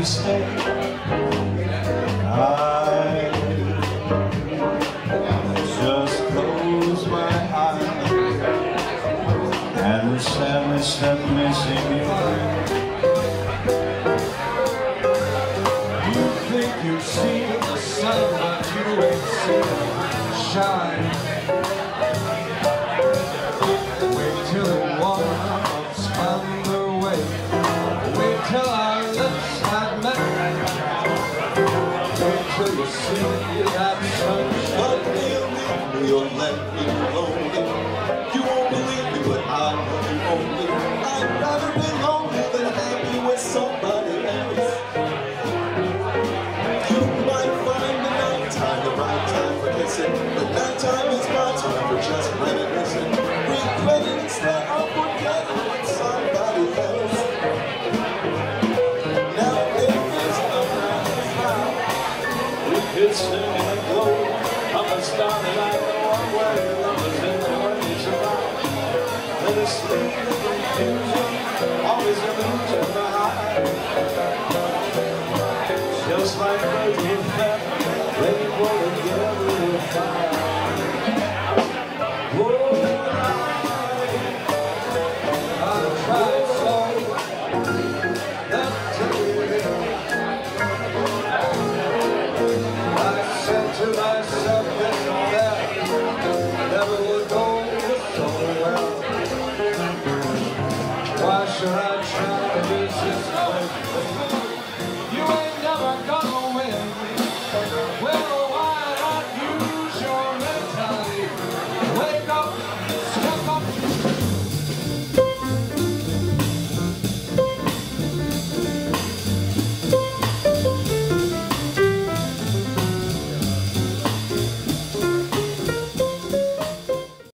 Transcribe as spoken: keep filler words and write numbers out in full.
you stay. I just close my eyes and the sadness that missing you. You think you see the sun, but you ain't seen it shine. Wait till the warmth on the way. Wait till our lips have met. Wait till you see that sunshine. But you'll leave me or let me lonely. You won't believe me, but I know you only. I've never been lonely than happy with somebody else. You might find the night time the right time for kissing, but night time is my time for just reminiscing, regretting instead of forgetting with somebody else. Now if it's a night time, We could sing and go. I'm a star that I know I'm where your love is in the way you survive. Let us sleep in confusion, always in the mood behind. Just like birds with feathers, when you go together we'll fly. Oh, I've tried so not to live. I said to myself,